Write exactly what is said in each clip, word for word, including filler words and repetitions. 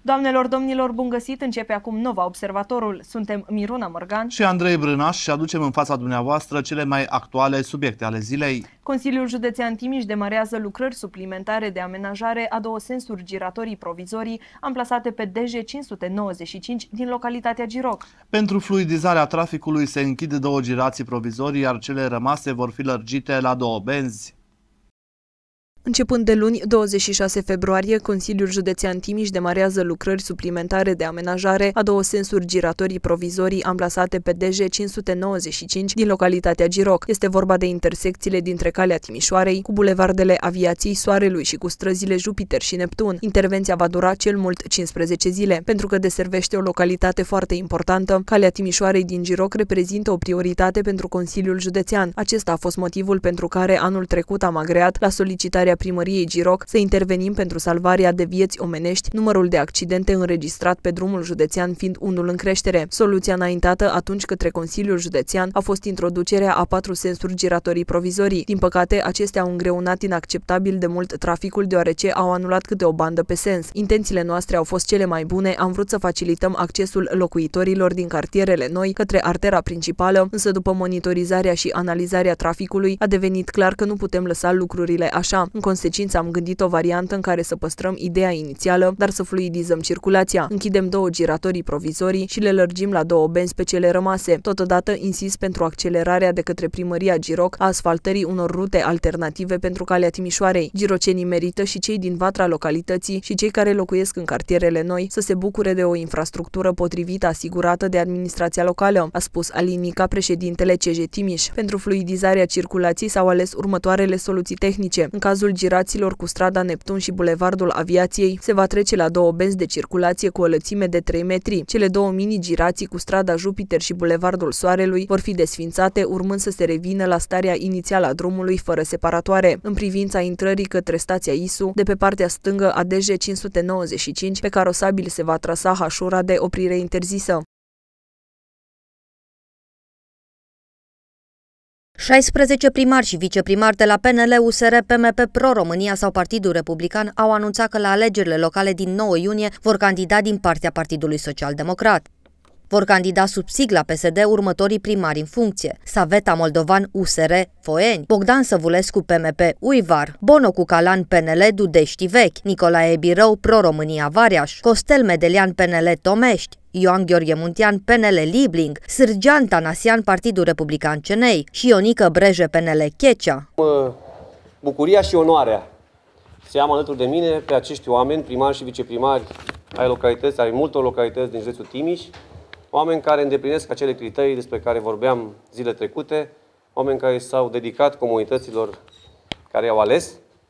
Doamnelor, domnilor, bun găsit! Începe acum Nova Observatorul. Suntem Miruna Morgan și Andrei Brânaș și aducem în fața dumneavoastră cele mai actuale subiecte ale zilei. Consiliul Județean Timiș demarează lucrări suplimentare de amenajare a două sensuri giratorii provizorii amplasate pe D J cinci sute nouăzeci și cinci din localitatea Giroc. Pentru fluidizarea traficului se închid două girații provizorii, iar cele rămase vor fi lărgite la două benzi. Începând de luni, douăzeci și șase februarie, Consiliul Județean Timiș demarează lucrări suplimentare de amenajare a două sensuri giratorii provizorii amplasate pe D J cinci sute nouăzeci și cinci din localitatea Giroc. Este vorba de intersecțiile dintre Calea Timișoarei cu bulevardele Aviației Soarelui și cu străzile Jupiter și Neptun. Intervenția va dura cel mult cincisprezece zile, pentru că deservește o localitate foarte importantă. Calea Timișoarei din Giroc reprezintă o prioritate pentru Consiliul Județean. Acesta a fost motivul pentru care anul trecut am agreat, la solicitarea Primăriei Giroc, să intervenim pentru salvarea de vieți omenești, numărul de accidente înregistrat pe drumul județean fiind unul în creștere. Soluția înaintată atunci către Consiliul Județean a fost introducerea a patru sensuri giratorii provizorii. Din păcate, acestea au îngreunat inacceptabil de mult traficul, deoarece au anulat câte o bandă pe sens. Intențiile noastre au fost cele mai bune, am vrut să facilităm accesul locuitorilor din cartierele noi către artera principală, însă după monitorizarea și analizarea traficului a devenit clar că nu putem lăsa lucrurile așa. În consecință am gândit o variantă în care să păstrăm ideea inițială, dar să fluidizăm circulația. Închidem două giratorii provizorii și le lărgim la două benzi pe cele rămase. Totodată insist pentru accelerarea de către Primăria Giroc a asfaltării unor rute alternative pentru Calea Timișoarei. Girocenii merită, și cei din Vatra localității și cei care locuiesc în cartierele noi, să se bucure de o infrastructură potrivită asigurată de administrația locală, a spus Alin Mica, președintele C J Timiș. Pentru fluidizarea circulației s-au ales următoarele soluții tehnice. În cazul giraților cu strada Neptun și bulevardul Aviației, se va trece la două benzi de circulație cu o lățime de trei metri. Cele două mini-girații cu strada Jupiter și bulevardul Soarelui vor fi desfințate, urmând să se revină la starea inițială a drumului fără separatoare. În privința intrării către stația Isu, de pe partea stângă a D J cinci sute nouăzeci și cinci, pe carosabil se va trasa hașura de oprire interzisă. șaisprezece primari și viceprimari de la P N L, U S R, P M P, Pro-România sau Partidul Republican au anunțat că la alegerile locale din nouă iunie vor candida din partea Partidului Social-Democrat. Vor candida sub sigla P S D următorii primari în funcție: Saveta Moldovan, U S R, Foieni; Bogdan Săvulescu, P M P, Uivar; Bono Cucalan, P N L, Dudești Vechi; Nicolae Birău, Pro-România, Variaș; Costel Medelian, P N L, Tomești; Ioan Gheorghe Muntean, P N L, Libling; Sârgean Tanasian, Partidul Republican Cenei și Ionică Breje, P N L, Checea. Bucuria și onoarea să am alături de mine pe acești oameni, primari și viceprimari ai localități, ai multor localități din județul Timiș, oameni care îndeplinesc acele criterii despre care vorbeam zile trecute, oameni care s-au dedicat comunităților care i-au ales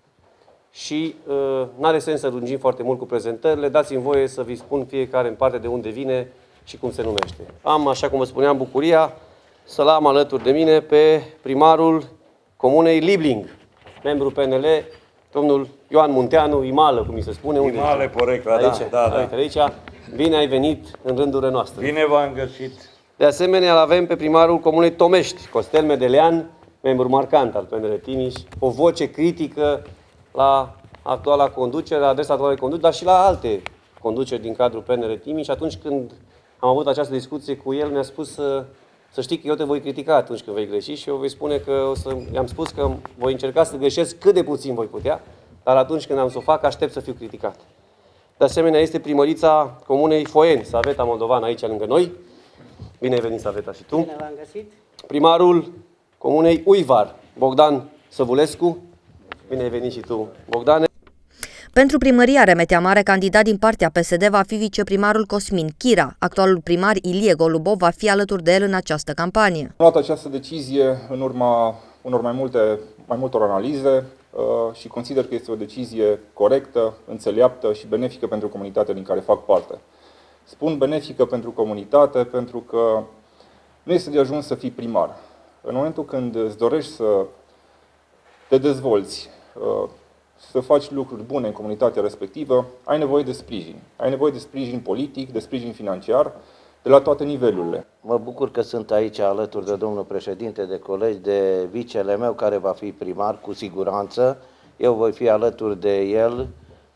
și uh, n-are sens să lungim foarte mult cu prezentările, dați-mi voie să vi spun fiecare în parte de unde vine și cum se numește. Am, așa cum vă spuneam, bucuria să-l am alături de mine pe primarul Comunei Libling, membru P N L, domnul Ioan Munteanu, Imală, cum mi se spune. Imale, porecla, da, aici, da, da. Aici, aici. Bine ai venit în rândurile noastre. Bine v-am găsit. De asemenea, îl avem pe primarul Comunei Tomești, Costel Medelean, membru marcant al P N L Timiș, o voce critică la actuala conducere, la adresa actualei conduceri, dar și la alte conduceri din cadrul P N L Timiș. Atunci când am avut această discuție cu el, mi-a spus să, să știi că eu te voi critica atunci când vei greși și eu voi spune că o să, i-am spus că voi încerca să greșesc cât de puțin voi putea, dar atunci când am să o fac, aștept să fiu criticat. De asemenea, este primărița Comunei Foieni, Saveta Moldovan, aici lângă noi. Bine ai venit, Saveta, și tu. Bine v-am găsit. Primarul Comunei Uivar, Bogdan Săvulescu. Bine ai venit și tu, Bogdane. Pentru primăria Remetea Mare, candidat din partea P S D va fi viceprimarul Cosmin Chira. Actualul primar Ilie Golubov va fi alături de el în această campanie. Am luat această decizie în urma unor mai multe, mai multor analize uh, și consider că este o decizie corectă, înțeleaptă și benefică pentru comunitatea din care fac parte. Spun benefică pentru comunitate pentru că nu este de ajuns să fii primar. În momentul când îți dorești să te dezvolți, uh, să faci lucruri bune în comunitatea respectivă, ai nevoie de sprijin. Ai nevoie de sprijin politic, de sprijin financiar, de la toate nivelurile. Mă bucur că sunt aici alături de domnul președinte, de colegi, de vicele meu care va fi primar cu siguranță. Eu voi fi alături de el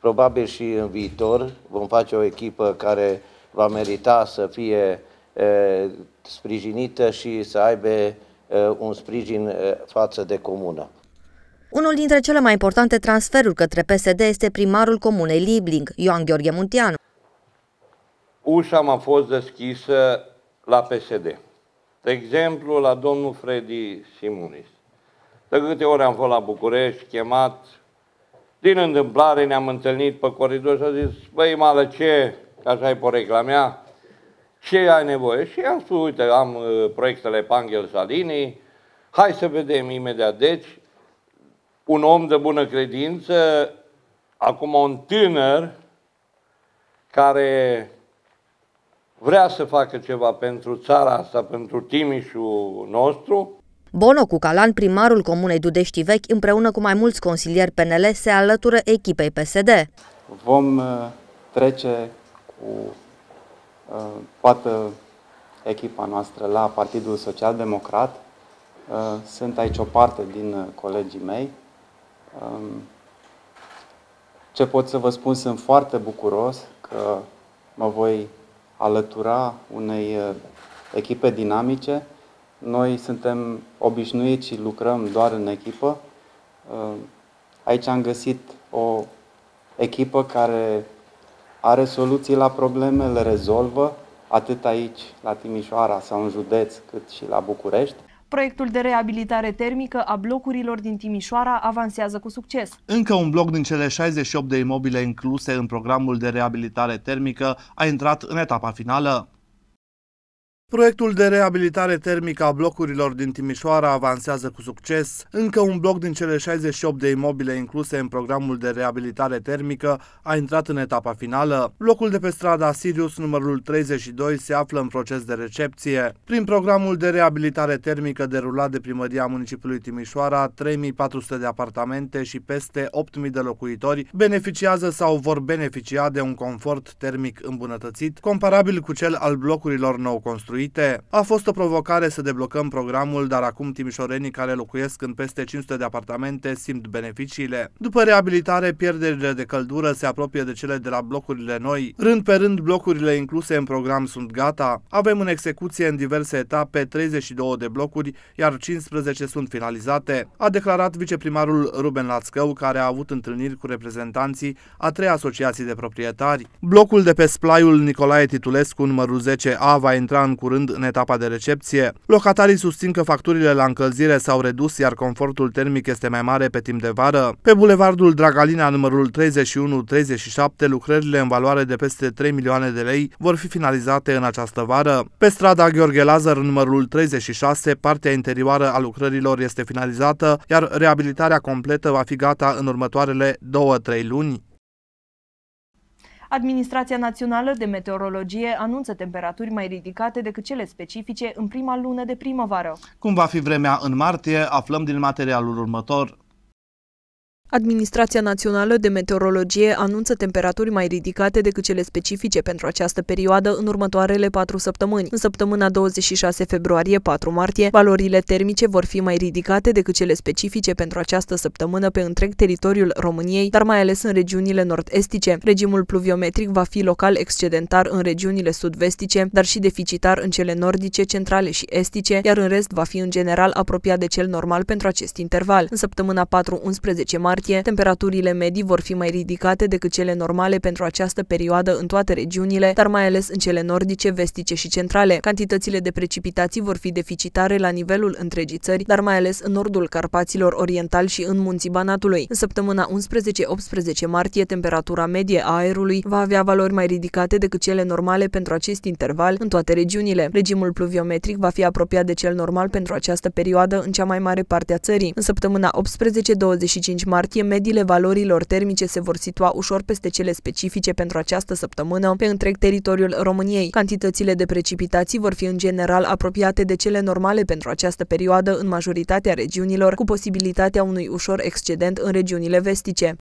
probabil și în viitor vom face o echipă care va merita să fie uh, sprijinită și să aibă uh, un sprijin uh, față de comună. Unul dintre cele mai importante transferuri către P S D este primarul comunei Libling, Ioan Gheorghe Munteanu. Ușa m-a fost deschisă la P S D. De exemplu, la domnul Fredi Simunis. De câte ori am fost la București, chemat, din întâmplare ne-am întâlnit pe coridor și a zis, băi, mală, ce, că așa e porecla mea, ce ai nevoie? Și am spus, uite, am uh, proiectele Pangel Salini, hai să vedem imediat. Deci, un om de bună credință, acum un tânăr care vrea să facă ceva pentru țara asta, pentru Timișul nostru. Bono Cucalan, primarul comunei Dudești Vechi, împreună cu mai mulți consilieri P N L, se alătură echipei P S D. Vom trece cu uh, toată echipa noastră la Partidul Social Democrat. Uh, sunt aici o parte din colegii mei. Um, ce pot să vă spun, sunt foarte bucuros că mă voi alătura unei echipe dinamice. Noi suntem obișnuiți și lucrăm doar în echipă. Aici am găsit o echipă care are soluții la probleme, le rezolvă, atât aici, la Timișoara sau în județ, cât și la București. Proiectul de reabilitare termică a blocurilor din Timișoara avansează cu succes. Încă un bloc din cele șaizeci și opt de imobile incluse în programul de reabilitare termică a intrat în etapa finală. Proiectul de reabilitare termică a blocurilor din Timișoara avansează cu succes. Încă un bloc din cele șaizeci și opt de imobile incluse în programul de reabilitare termică a intrat în etapa finală. Blocul de pe strada Sirius, numărul treizeci și doi, se află în proces de recepție. Prin programul de reabilitare termică derulat de Primăria Municipiului Timișoara, trei mii patru sute de apartamente și peste opt mii de locuitori beneficiază sau vor beneficia de un confort termic îmbunătățit, comparabil cu cel al blocurilor nou construite. A fost o provocare să deblocăm programul, dar acum timișorenii care locuiesc în peste cinci sute de apartamente simt beneficiile. După reabilitare, pierderile de căldură se apropie de cele de la blocurile noi. Rând pe rând, blocurile incluse în program sunt gata. Avem în execuție în diverse etape treizeci și două de blocuri, iar cincisprezece sunt finalizate, a declarat viceprimarul Ruben Lațcău, care a avut întâlniri cu reprezentanții a trei asociații de proprietari. Blocul de pe splaiul Nicolae Titulescu, numărul zece A, va intra în curând în etapa de recepție. Locatarii susțin că facturile la încălzire s-au redus, iar confortul termic este mai mare pe timp de vară. Pe bulevardul Dragalina, numărul treizeci și unu treizeci și șapte, lucrările în valoare de peste trei milioane de lei vor fi finalizate în această vară. Pe strada Gheorghe Lazar, numărul treizeci și șase, partea interioară a lucrărilor este finalizată, iar reabilitarea completă va fi gata în următoarele două-trei luni. Administrația Națională de Meteorologie anunță temperaturi mai ridicate decât cele specifice în prima lună de primăvară. Cum va fi vremea în martie, aflăm din materialul următor. Administrația Națională de Meteorologie anunță temperaturi mai ridicate decât cele specifice pentru această perioadă în următoarele patru săptămâni. În săptămâna douăzeci și șase februarie - patru martie, valorile termice vor fi mai ridicate decât cele specifice pentru această săptămână pe întreg teritoriul României, dar mai ales în regiunile nord-estice. Regimul pluviometric va fi local excedentar în regiunile sud-vestice, dar și deficitar în cele nordice, centrale și estice, iar în rest va fi în general apropiat de cel normal pentru acest interval. În săptămâna patru - unsprezece martie, temperaturile medii vor fi mai ridicate decât cele normale pentru această perioadă în toate regiunile, dar mai ales în cele nordice, vestice și centrale. Cantitățile de precipitații vor fi deficitare la nivelul întregii țări, dar mai ales în nordul Carpaților Oriental și în munții Banatului. În săptămâna unsprezece - optsprezece martie, temperatura medie a aerului va avea valori mai ridicate decât cele normale pentru acest interval în toate regiunile. Regimul pluviometric va fi apropiat de cel normal pentru această perioadă în cea mai mare parte a țării. În săptămâna optsprezece - douăzeci și cinci martie, mediile valorilor termice se vor situa ușor peste cele specifice pentru această săptămână pe întreg teritoriul României. Cantitățile de precipitații vor fi în general apropiate de cele normale pentru această perioadă în majoritatea regiunilor, cu posibilitatea unui ușor excedent în regiunile vestice.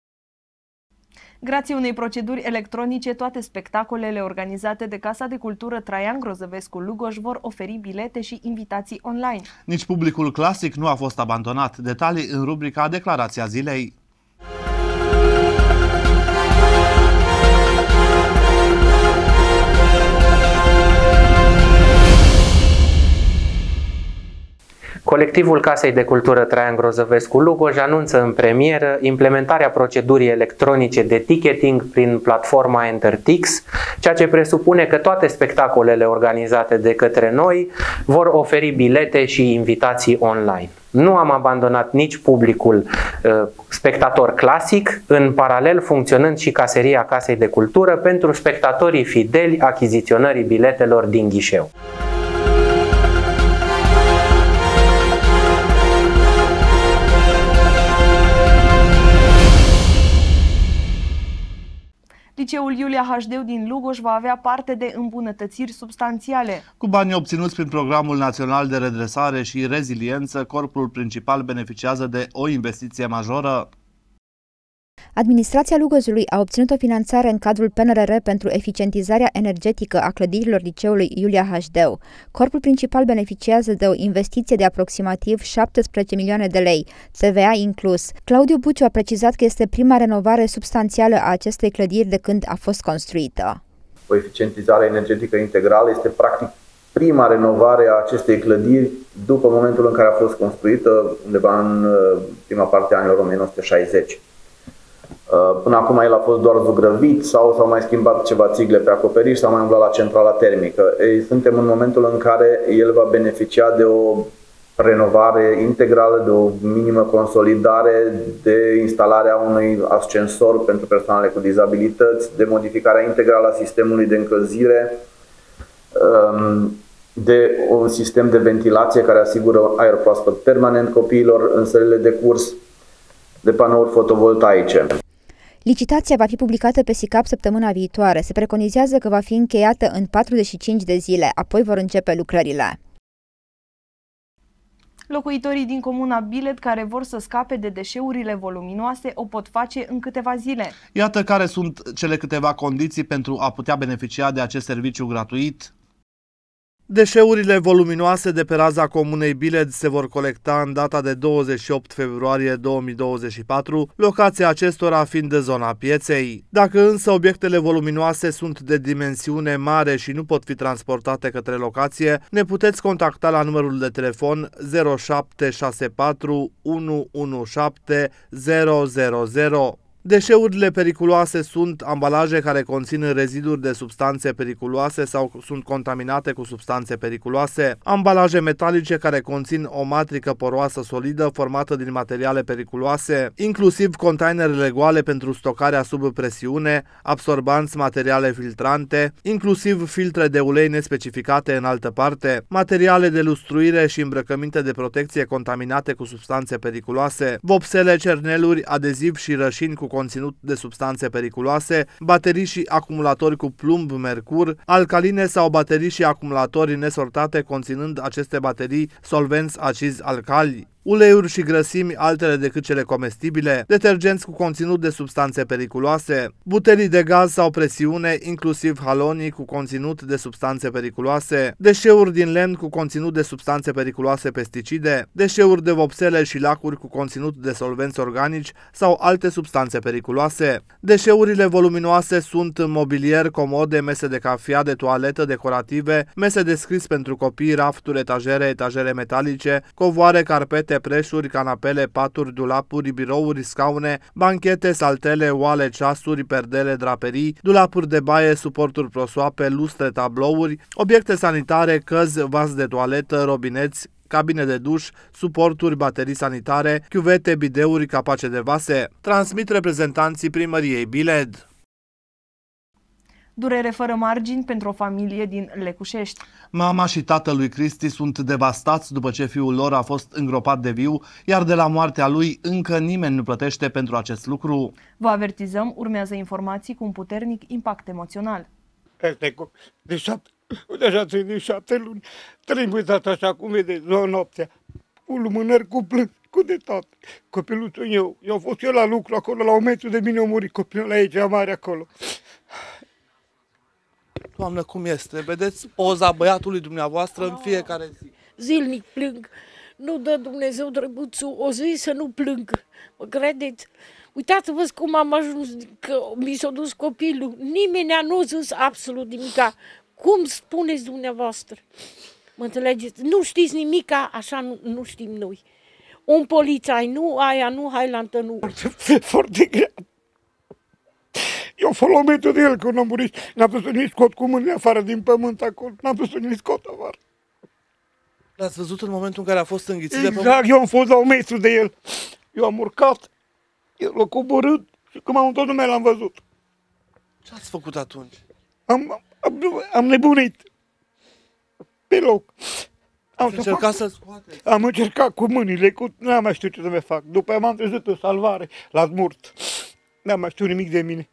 Grație unei proceduri electronice, toate spectacolele organizate de Casa de Cultură Traian Grozăvescu Lugoș vor oferi bilete și invitații online. Nici publicul clasic nu a fost abandonat. Detalii în rubrica Declarația Zilei. Colectivul Casei de Cultură Traian Grozăvescu Lugoj anunță în premieră implementarea procedurii electronice de ticketing prin platforma EnterTix, ceea ce presupune că toate spectacolele organizate de către noi vor oferi bilete și invitații online. Nu am abandonat nici publicul uh, spectator clasic, în paralel funcționând și caseria Casei de Cultură pentru spectatorii fideli achiziționării biletelor din ghișeu. Liceul Iulia Hașdeu din Lugoj va avea parte de îmbunătățiri substanțiale. Cu banii obținuți prin Programul Național de Redresare și Reziliență, corpul principal beneficiază de o investiție majoră. Administrația Lugojului a obținut o finanțare în cadrul P N R R pentru eficientizarea energetică a clădirilor liceului Iulia Hașdeu. Corpul principal beneficiază de o investiție de aproximativ șaptesprezece milioane de lei, T V A inclus. Claudiu Buciu a precizat că este prima renovare substanțială a acestei clădiri de când a fost construită. O eficientizare energetică integrală este practic prima renovare a acestei clădiri după momentul în care a fost construită, undeva în prima parte a anilor o mie nouă sute șaizeci. Până acum el a fost doar zugrăvit sau s-au mai schimbat ceva țigle pe acoperiș, s-a mai umblat la centrala termică. Ei, suntem în momentul în care el va beneficia de o renovare integrală, de o minimă consolidare, de instalarea unui ascensor pentru persoanele cu dizabilități, de modificarea integrală a sistemului de încălzire, de un sistem de ventilație care asigură aer proaspăt permanent copiilor în sălile de curs, de panouri fotovoltaice. Licitația va fi publicată pe SICAP săptămâna viitoare. Se preconizează că va fi încheiată în patruzeci și cinci de zile, apoi vor începe lucrările. Locuitorii din comuna Bilet care vor să scape de deșeurile voluminoase o pot face în câteva zile. Iată care sunt cele câteva condiții pentru a putea beneficia de acest serviciu gratuit. Deșeurile voluminoase de pe raza comunei Bilet se vor colecta în data de douăzeci și opt februarie două mii douăzeci și patru, locația acestora fiind de zona pieței. Dacă însă obiectele voluminoase sunt de dimensiune mare și nu pot fi transportate către locație, ne puteți contacta la numărul de telefon zero șapte șase patru unu unu șapte zero zero zero. Deșeurile periculoase sunt ambalaje care conțin reziduri de substanțe periculoase sau sunt contaminate cu substanțe periculoase, ambalaje metalice care conțin o matrică poroasă solidă formată din materiale periculoase, inclusiv containerele goale pentru stocarea sub presiune, absorbanți, materiale filtrante, inclusiv filtre de ulei nespecificate în altă parte, materiale de lustruire și îmbrăcăminte de protecție contaminate cu substanțe periculoase, vopsele, cerneluri, adeziv și rășini cu conținut de substanțe periculoase, baterii și acumulatori cu plumb, mercur, alcaline sau baterii și acumulatori nesortate conținând aceste baterii solvenți acizi alcali, uleiuri și grăsimi altele decât cele comestibile, detergenți cu conținut de substanțe periculoase, butelii de gaz sau presiune, inclusiv halonii cu conținut de substanțe periculoase, deșeuri din lemn cu conținut de substanțe periculoase pesticide, deșeuri de vopsele și lacuri cu conținut de solvenți organici sau alte substanțe periculoase. Deșeurile voluminoase sunt mobilier, comode, mese de cafea, de toaletă, decorative, mese de scris pentru copii, rafturi, etajere, etajere metalice, covoare, carpete, preșuri, canapele, paturi, dulapuri, birouri, scaune, banchete, saltele, oale, ceasuri, perdele, draperii, dulapuri de baie, suporturi prosoape, lustre, tablouri, obiecte sanitare, căzi, vas de toaletă, robineți, cabine de duș, suporturi, baterii sanitare, chiuvete, bideuri, capace de vase. Transmit reprezentanții primăriei Bilet. Durere fără margini pentru o familie din Lecușești. Mama și tatăl lui Cristi sunt devastați după ce fiul lor a fost îngropat de viu, iar de la moartea lui încă nimeni nu plătește pentru acest lucru. Vă avertizăm, urmează informații cu un puternic impact emoțional. De șapte, deja de șapte luni, trăim uitat așa cum vede, ziua noaptea, cu lumânări, cu plâns, cu de tot. Copiluțul meu, eu am fost eu la lucru acolo, la un metru de mine a murit copilul la aici, mare acolo. Doamnă, cum este? Vedeți poza băiatului dumneavoastră în fiecare zi. Zilnic plâng. Nu dă Dumnezeu drăguțul o zi să nu plâng. Mă credeți? Uitați-vă cum am ajuns, că mi s-a dus copilul. Nimeni nu a zis absolut nimica. Cum spuneți dumneavoastră? Mă înțelegeți? Nu știți nimica, așa nu, nu știm noi. Un polițai, nu aia, nu hailantă, nu. Foarte, foarte grea. Eu folometul de el când am murit, n-am putut să-i scot cu mâinile afară din pământ acolo, n-am putut să-i scot afară. L-ați văzut în momentul în care a fost înghițit de pământ? Exact, eu am fost la un metru de el. Eu am urcat, el l-a coborât și când m-am întors lumea l-am văzut. Ce ați făcut atunci? Am, am, am nebunit. Pe loc. Am Ați încercat să-l scoateți? Am încercat cu mâinile, cu... n-am mai știut ce să mai fac. După aia m-am trezit în salvare, la smurt. N-am mai știut nimic de mine.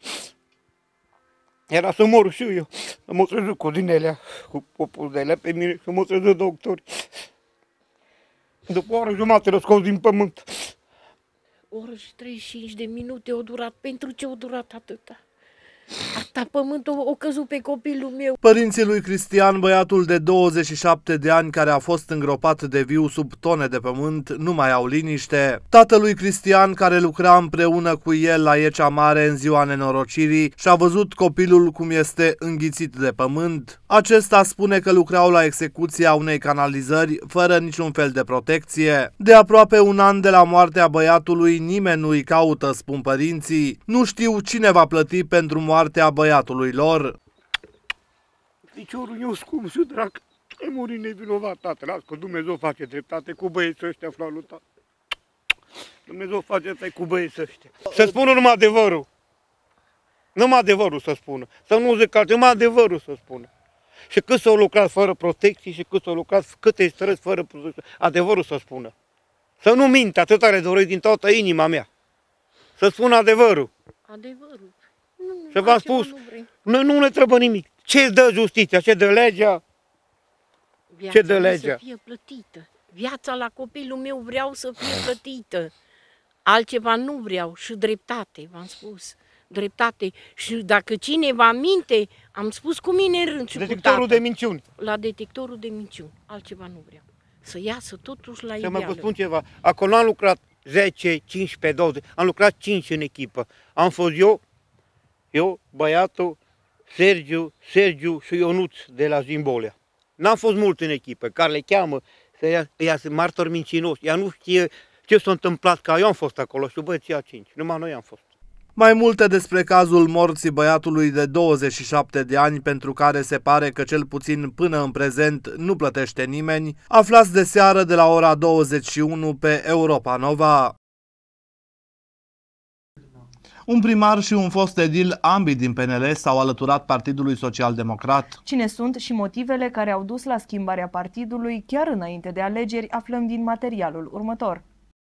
Era să mor și eu. M-au trezit cu din elea, cu popul de elea pe mine și m-au trezit doctori. După o oră jumătate l-au scos din pământ. O oră și treizeci și cinci de minute au durat. Pentru ce au durat atâta? Atâta pământul o căzut pe copilul meu. Părinții lui Cristian, băiatul de douăzeci și șapte de ani care a fost îngropat de viu sub tone de pământ, nu mai au liniște. Tatălui Cristian, care lucra împreună cu el la Iecea Mare în ziua nenorocirii, și-a văzut copilul cum este înghițit de pământ. Acesta spune că lucrau la execuția unei canalizări fără niciun fel de protecție. De aproape un an de la moartea băiatului, nimeni nu îi caută, spun părinții. Nu știu cine va plăti pentru moartea moartea băiatului lor. Piciorul meu scump și drag, ai murit nevinovat, tată, las că Dumnezeu face dreptate cu băieții ăștia, flalul tată. Dumnezeu face dreptate cu băieții ăștia. Să spună numai adevărul. Numai adevărul să spună. Să nu zic altceva, numai adevărul să spună. Și cât s-au lucrat fără protecții și cât s-au lucrat, câte străzi fără protecții, adevărul să spună. Să nu minte, atât are doresc din toată inima mea. Să spună adevărul. Adevărul. Și v-am spus, noi nu ne trebuie nimic. Ce dă justiția? Ce dă legea? Viața ce dă legea? să fie plătită. Viața la copilul meu vreau să fie plătită. Altceva nu vreau. Și dreptate, v-am spus. Dreptate. Și dacă cineva minte, am spus cu mine în rând și detectorul cu de minciuni. La detectorul de minciuni. Altceva nu vreau. Să iasă totuși la ideală. ideală. Să mă vă spun ceva. Acolo am lucrat zece, cincisprezece, douăzeci. Am lucrat cinci în echipă. Am fost eu, Eu, băiatul, Sergiu, Sergiu și Ionuț de la Zimbolea. N-am fost mult în echipă, care le cheamă, ea sunt martori mincinoși, ea nu știe ce s-a întâmplat, că eu am fost acolo și băieții a cinci, numai noi am fost. Mai multe despre cazul morții băiatului de douăzeci și șapte de ani, pentru care se pare că cel puțin până în prezent nu plătește nimeni, aflați de seară de la ora douăzeci și unu pe Europa Nova. Un primar și un fost edil, ambii din P N L, s-au alăturat Partidului Social Democrat. Cine sunt și motivele care au dus la schimbarea partidului chiar înainte de alegeri, aflăm din materialul următor.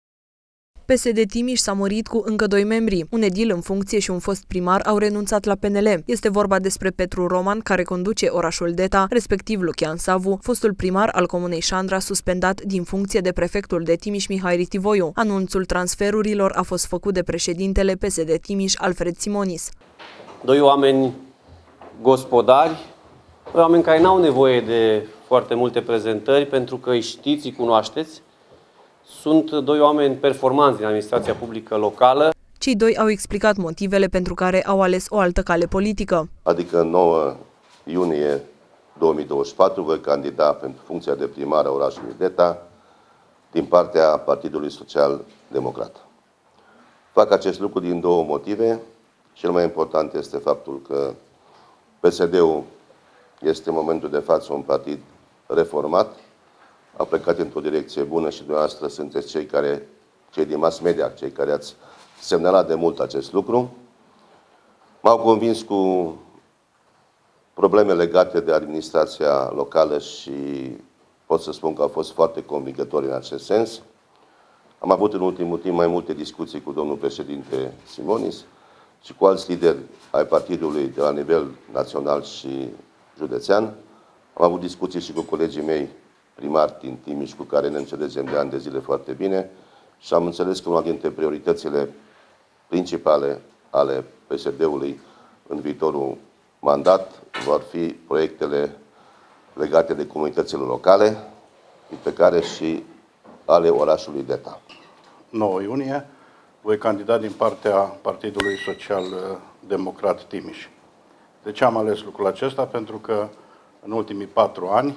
P S D Timiș s-a mărit cu încă doi membri. Un edil în funcție și un fost primar au renunțat la P N L. Este vorba despre Petru Roman, care conduce orașul Deta, respectiv Lucian Savu, fostul primar al comunei Șandra, suspendat din funcție de prefectul de Timiș Mihai Ritivoiu. Anunțul transferurilor a fost făcut de președintele P S D Timiș, Alfred Simonis. Doi oameni gospodari, oameni care n-au nevoie de foarte multe prezentări, pentru că îi știți, îi cunoașteți. Sunt doi oameni performanți din administrația publică locală. Cei doi au explicat motivele pentru care au ales o altă cale politică. Adică nouă iunie două mii douăzeci și patru voi candida pentru funcția de primar a orașului Deta din partea Partidului Social Democrat. Fac acest lucru din două motive. Cel mai important este faptul că P S D-ul este în momentul de față un partid reformat, a plecat într-o direcție bună și dumneavoastră sunteți cei care, cei din mass media, cei care ați semnalat de mult acest lucru. M-au convins cu probleme legate de administrația locală și pot să spun că au fost foarte convingători în acest sens. Am avut în ultimul timp mai multe discuții cu domnul președinte Simonis și cu alți lideri ai partidului de la nivel național și județean. Am avut discuții și cu colegii mei primari din Timiș, cu care ne înțelegem de ani de zile foarte bine și am înțeles că una dintre prioritățile principale ale P S D-ului în viitorul mandat vor fi proiectele legate de comunitățile locale, pe care și ale orașului Deta. nouă iunie voi candida din partea Partidului Social Democrat Timiș. De ce am ales lucrul acesta? Pentru că în ultimii patru ani,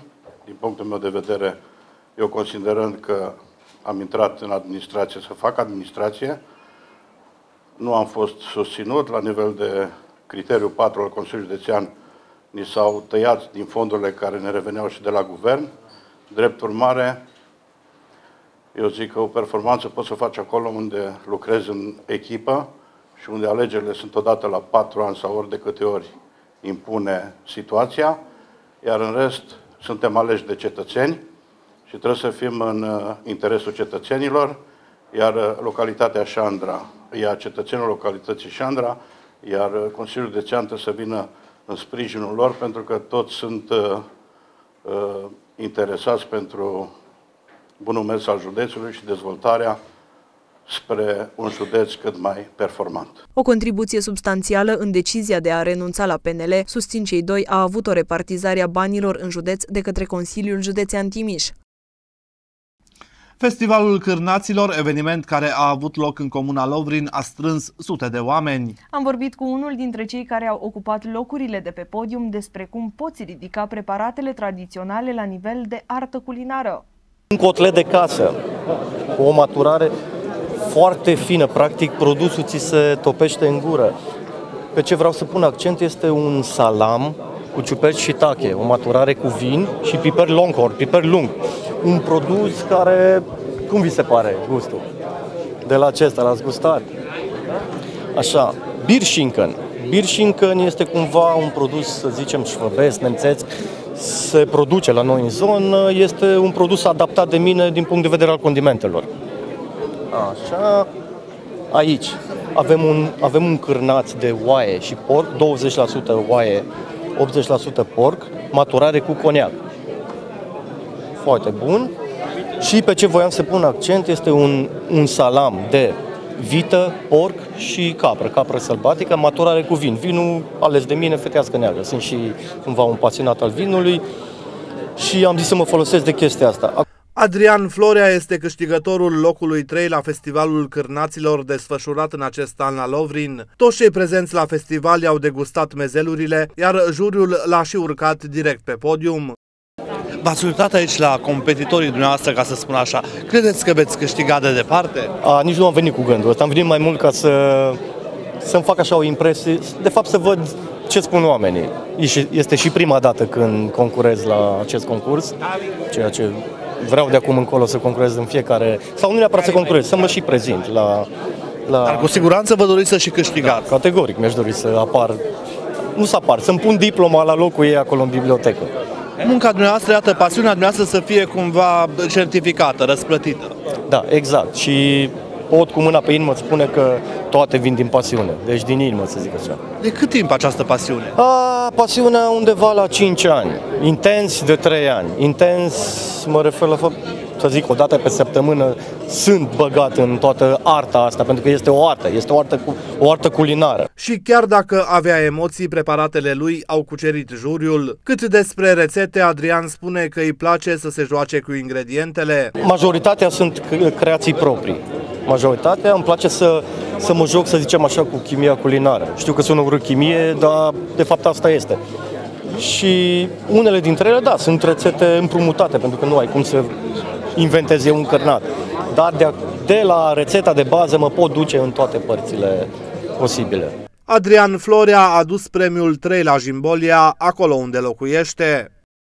din punctul meu de vedere, eu considerând că am intrat în administrație să fac administrație, nu am fost susținut la nivel de criteriu patru al Consiliului Județean, ni s-au tăiat din fondurile care ne reveneau și de la guvern. Drept urmare, eu zic că o performanță poți să faci acolo unde lucrezi în echipă și unde alegerile sunt odată la patru ani sau ori de câte ori impune situația, iar în rest suntem aleși de cetățeni și trebuie să fim în interesul cetățenilor, iar localitatea Șandra, iar cetățenul localității Șandra, iar Consiliul Județean trebuie să vină în sprijinul lor, pentru că toți sunt uh, uh, interesați pentru bunul mers al județului și dezvoltarea spre un județ cât mai performant. O contribuție substanțială în decizia de a renunța la P N L, susțin cei doi, a avut o repartizare a banilor în județ de către Consiliul Județean Timiș. Festivalul Cârnaților, eveniment care a avut loc în comuna Lovrin, a strâns sute de oameni. Am vorbit cu unul dintre cei care au ocupat locurile de pe podium despre cum poți ridica preparatele tradiționale la nivel de artă culinară. Un cotlet de casă, cu o maturare foarte fină, practic produsul ți se topește în gură. Pe ce vreau să pun accent este un salam cu ciuperci shiitake, o maturare cu vin și piper longhorn, piper lung. Un produs care, cum vi se pare gustul? De la acesta, l-ați gustat? Așa, Bierschinken. Bierschinken este cumva un produs, să zicem, șvăbesc, nemțeț, se produce la noi în zonă, este un produs adaptat de mine din punct de vedere al condimentelor. Așa, aici avem un, avem un cârnaț de oaie și porc, douăzeci la sută oaie, optzeci la sută porc, maturare cu coniac. Foarte bun. Și pe ce voiam să pun accent este un, un salam de vită, porc și capră, capră sălbatică, maturare cu vin. Vinul ales de mine, fetească neagră. Sunt și cumva un pasionat al vinului și am zis să mă folosesc de chestia asta. Adrian Florea este câștigătorul locului trei la Festivalul Cârnaților desfășurat în acest an la Lovrin. Toți cei prezenți la festival i-au degustat mezelurile, iar juriul l-a și urcat direct pe podium. V-ați uitat aici la competitorii dumneavoastră, ca să spun așa. Credeți că veți câștiga de departe? A, nici nu am venit cu gândul ăsta. Am venit mai mult ca să, să-mi fac așa o impresie, de fapt să văd ce spun oamenii. Este și prima dată când concurez la acest concurs, ceea ce vreau de acum încolo să concurez în fiecare, sau nu neapărat să concurez, să mă și prezint la... la... Dar cu siguranță vă doriți să și câștigați. Da, categoric mi-aș dori să apar, nu să apar, să-mi pun diploma la locul ei acolo în bibliotecă. Munca dumneavoastră, iată, pasiunea dumneavoastră să fie cumva certificată, răsplătită. Da, exact. Și pot cu mâna pe inimă spune că toate vin din pasiune. Deci din inimă, să zic așa. De cât timp această pasiune? A, pasiunea undeva la cinci ani. Intens de trei ani. Intens, mă refer la fapt, să zic, o dată pe săptămână sunt băgat în toată arta asta, pentru că este o artă, este o artă, cu, o artă culinară. Și chiar dacă avea emoții, preparatele lui au cucerit juriul. Cât despre rețete, Adrian spune că îi place să se joace cu ingredientele. Majoritatea sunt creații proprii. Majoritatea îmi place să, să mă joc, să zicem așa, cu chimia culinară. Știu că sună urât chimie, dar de fapt asta este. Și unele dintre ele, da, sunt rețete împrumutate, pentru că nu ai cum să inventezi un cărnat. Dar de, de la rețeta de bază mă pot duce în toate părțile posibile. Adrian Florea a adus premiul trei la Jimbolia, acolo unde locuiește.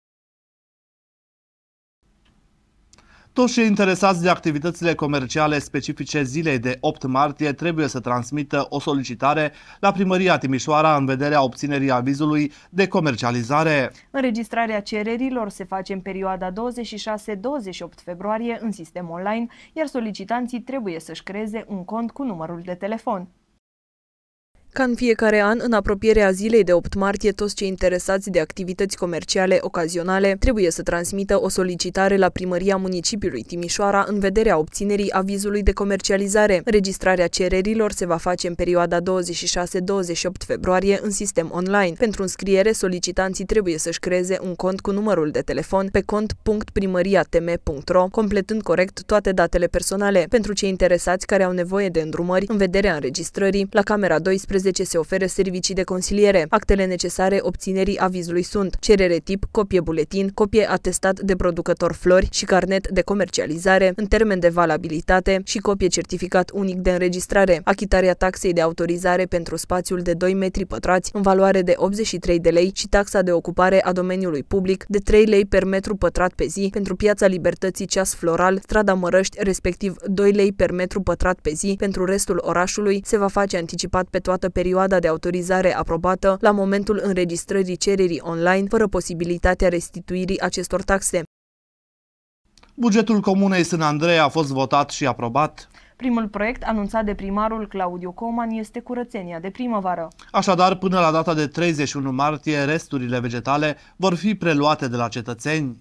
Toți cei interesați de activitățile comerciale specifice zilei de opt martie trebuie să transmită o solicitare la Primăria Timișoara în vederea obținerii avizului de comercializare. Înregistrarea cererilor se face în perioada douăzeci și șase douăzeci și opt februarie în sistem online, iar solicitanții trebuie să-și creeze un cont cu numărul de telefon. Ca în fiecare an, în apropierea zilei de opt martie, toți cei interesați de activități comerciale ocazionale trebuie să transmită o solicitare la Primăria Municipiului Timișoara în vederea obținerii avizului de comercializare. Înregistrarea cererilor se va face în perioada douăzeci și șase douăzeci și opt februarie în sistem online. Pentru înscriere, solicitanții trebuie să-și creeze un cont cu numărul de telefon pe cont punct primăria t m punct ro, completând corect toate datele personale. Pentru cei interesați care au nevoie de îndrumări în vederea înregistrării, la Camera doisprezece paisprezece se oferă servicii de consiliere. Actele necesare obținerii avizului sunt cerere tip, copie buletin, copie atestat de producător flori și carnet de comercializare în termen de valabilitate și copie certificat unic de înregistrare, achitarea taxei de autorizare pentru spațiul de doi metri pătrați în valoare de optzeci și trei de lei și taxa de ocupare a domeniului public de trei lei per metru pătrat pe zi pentru Piața Libertății Ceas Floral, strada Mărăști, respectiv doi lei per metru pătrat pe zi pentru restul orașului, se va face anticipat pe toată perioada de autorizare aprobată la momentul înregistrării cererii online, fără posibilitatea restituirii acestor taxe. Bugetul Comunei Sân Andrei a fost votat și aprobat. Primul proiect anunțat de primarul Claudiu Coman este curățenia de primăvară. Așadar, până la data de treizeci și unu martie, resturile vegetale vor fi preluate de la cetățeni.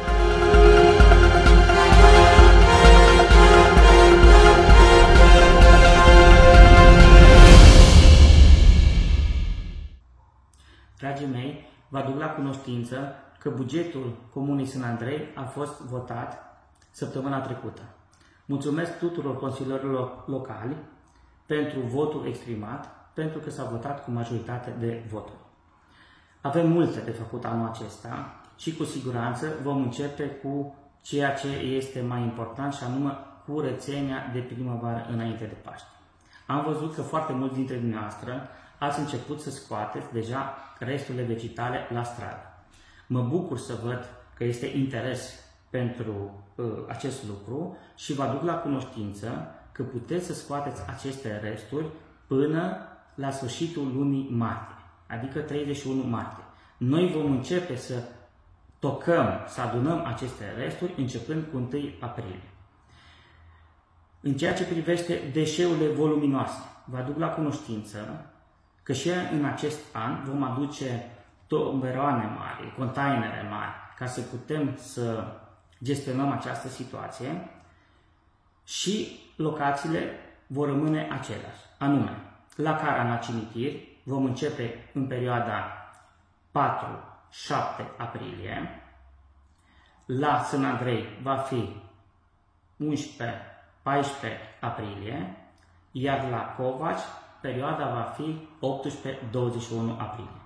Dragii mei, vă aduc la cunoștință că bugetul Comunei Sân Andrei a fost votat săptămâna trecută. Mulțumesc tuturor consilierilor locali pentru votul exprimat, pentru că s-a votat cu majoritate de voturi. Avem multe de făcut anul acesta și cu siguranță vom începe cu ceea ce este mai important și anume curățenia de primăvară înainte de Paște. Am văzut că foarte mulți dintre dumneavoastră ați început să scoateți deja resturile vegetale la stradă. Mă bucur să văd că este interes pentru uh, acest lucru și vă aduc la cunoștință că puteți să scoateți aceste resturi până la sfârșitul lunii martie, adică treizeci și unu martie. Noi vom începe să tocăm, să adunăm aceste resturi începând cu întâi aprilie. În ceea ce privește deșeurile voluminoase, vă aduc la cunoștință că și în acest an vom aduce tomberoane mari, containere mari, ca să putem să gestionăm această situație și locațiile vor rămâne aceleași. Anume, la Caran, la cimitir, vom începe în perioada patru șapte aprilie, la Sân Andrei va fi unsprezece paisprezece aprilie, iar la Covaci perioada va fi optsprezece douăzeci și unu aprilie.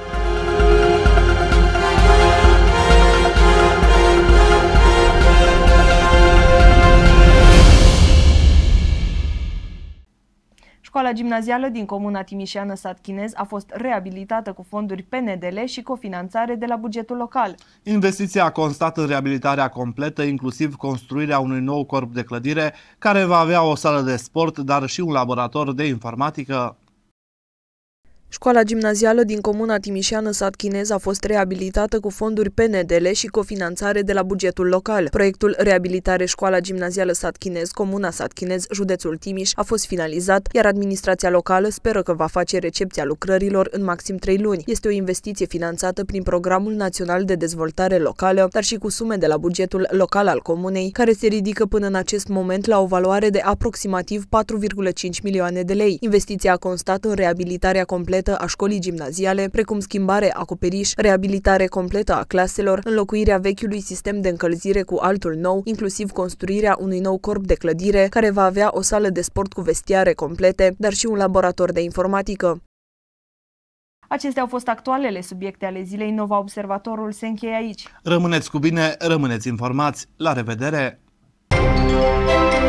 Școala gimnazială din comuna timișeană Sat Chinez a fost reabilitată cu fonduri P N D L și cofinanțare de la bugetul local. Investiția a constat în reabilitarea completă, inclusiv construirea unui nou corp de clădire, care va avea o sală de sport, dar și un laborator de informatică. Școala gimnazială din comuna timișeană Sat Chinez a fost reabilitată cu fonduri P N D L și cofinanțare de la bugetul local. Proiectul Reabilitare Școala Gimnazială Sat Chinez, comuna Sat Chinez, județul Timiș, a fost finalizat, iar administrația locală speră că va face recepția lucrărilor în maxim trei luni. Este o investiție finanțată prin Programul Național de Dezvoltare Locală, dar și cu sume de la bugetul local al comunei, care se ridică până în acest moment la o valoare de aproximativ patru virgulă cinci milioane de lei. Investiția a constat în reabilitarea completă a școlii gimnaziale, precum schimbare acoperiș, reabilitare completă a claselor, înlocuirea vechiului sistem de încălzire cu altul nou, inclusiv construirea unui nou corp de clădire, care va avea o sală de sport cu vestiare complete, dar și un laborator de informatică. Acestea au fost actualele subiecte ale zilei. Nova Observatorul se încheie aici. Rămâneți cu bine, rămâneți informați. La revedere!